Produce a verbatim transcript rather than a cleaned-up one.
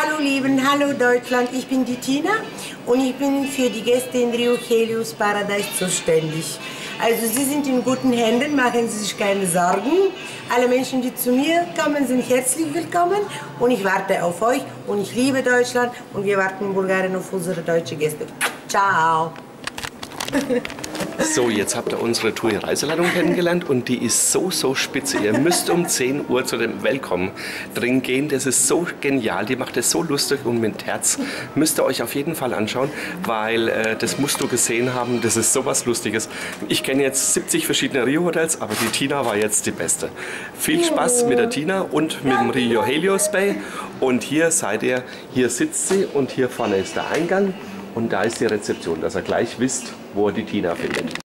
Hallo Lieben, hallo Deutschland, ich bin die Tina und ich bin für die Gäste in Rio Helios Paradise zuständig. Also Sie sind in guten Händen, machen Sie sich keine Sorgen. Alle Menschen, die zu mir kommen, sind herzlich willkommen und ich warte auf euch und ich liebe Deutschland und wir warten in Bulgarien auf unsere deutschen Gäste. Ciao! So, jetzt habt ihr unsere Tour Reiseleitung kennengelernt und die ist so, so spitze. Ihr müsst um zehn Uhr zu dem Welcome drin gehen. Das ist so genial, die macht es so lustig und mit Herz. Müsst ihr euch auf jeden Fall anschauen, weil äh, das musst du gesehen haben. Das ist sowas Lustiges. Ich kenne jetzt siebzig verschiedene Rio-Hotels, aber die Tina war jetzt die beste. Viel Spaß mit der Tina und mit dem Rio Helios Bay. Und hier seid ihr, hier sitzt sie und hier vorne ist der Eingang. Und da ist die Rezeption, dass ihr gleich wisst, wo ihr die Tina findet.